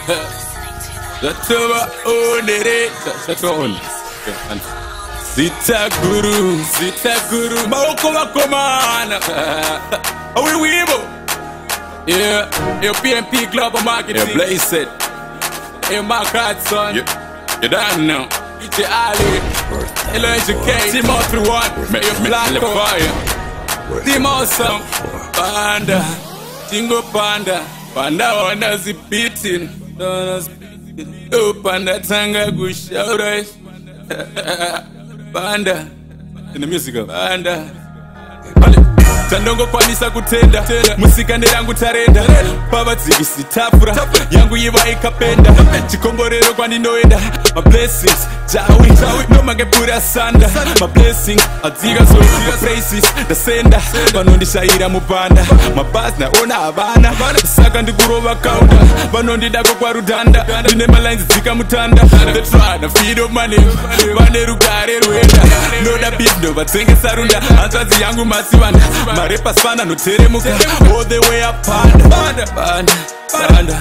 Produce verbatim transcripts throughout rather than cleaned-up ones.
That's over on it. That's on. Zita Guru, Zita Guru, Maokoma Komana. Are we weeble? Yeah, your P M P Global Marketing. Yeah, blaze it. Hey, my God, son. You, you don't know. It's the Ali. Hello, educate. Team all through one. Make your black fire. Team awesome. Panda. Jingo Panda. Panda wanna zip beating. Oh, Panda Tanga Gusha. Panda. In the music of Panda. Tandongo kwanisa kutenda musika nderangu tarenda pava dzivisi tafura yangu yiva ikapenda chikomborero kwandinoenda my blessings jawi no mange pura sanda my blessings adziga so my praises ndasenda vanondishaira mupanda mabhazi naona havana saka ndikurova kaunda vanondidako kwarudhanda ndine malines dzika mutanda the try na feed of money vane rugare rwenda noda beef ndovatsengesa runda hanzvadzi yangu masivana Marepa spana no teremuka all the way up panda panda panda panda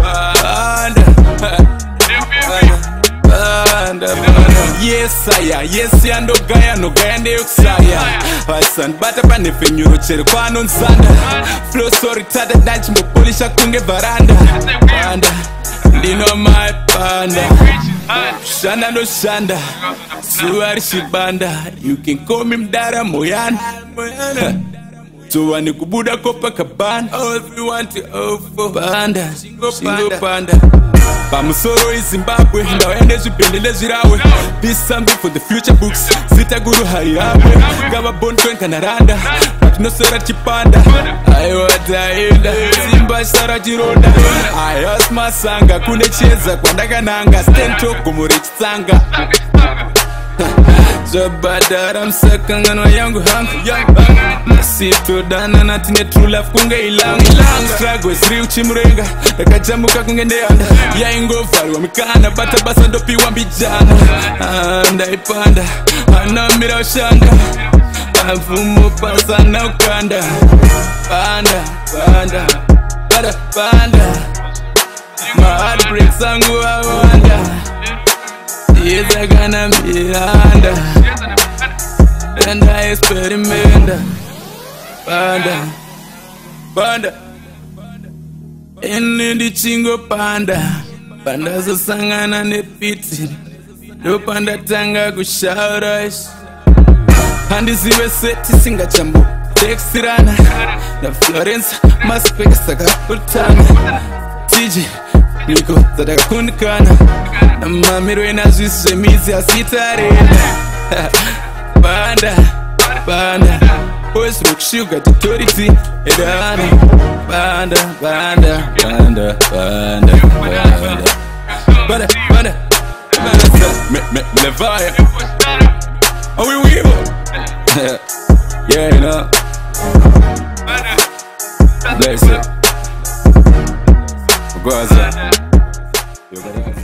panda panda yes aya yes ya ndo gaya no gaya ndeyo kusaya Hassan bata pane fenyuro chere kwano nsanda flow sorry tada dance mbo polisha kunge varanda panda ndino my panda shanda no shanda suari shibanda you can call me mdara moyana so wani kubuda kopa kabana all we want to offer panda shingo panda pamusoro iZimbabwe ndawaende zvibhendele zvirawe be something for the future books Zita Guru hari yawe ngava born twenka naranda patinosera chipanda aiwa taenda simba sara chironda ayas masanga kune cheza kwandakananga stento gomore chitsanga Zabadara msakanganwa yangu hangu Nasito dana natine true love kunge ilangu Struggle is real chimurenga Dakajamuka kunge ndeanda Ya ingofari wa mikana Bata basa ndopi wa mbijana Ndaipanda Anamira ushanda Avumo pasa na ukanda Panda, panda Panda, panda My heartbreak sangu wa wanda Yes, I gonna be under and I experiment. Panda, panda, in the chingo panda, panda so sangana ne piti, no panda tanga kushaurash. And this is set to sing a chambo, textirana, the Florence must pick a saga putana, T J. Niko zada kunikana na mamiro inazwise mizi asitarena Panda, panda Boys look sugar authority Edana Panda, panda, panda, panda, panda Panda, panda, panda Levaya Are we weevil? Yeah, you know Bless it Gwaza.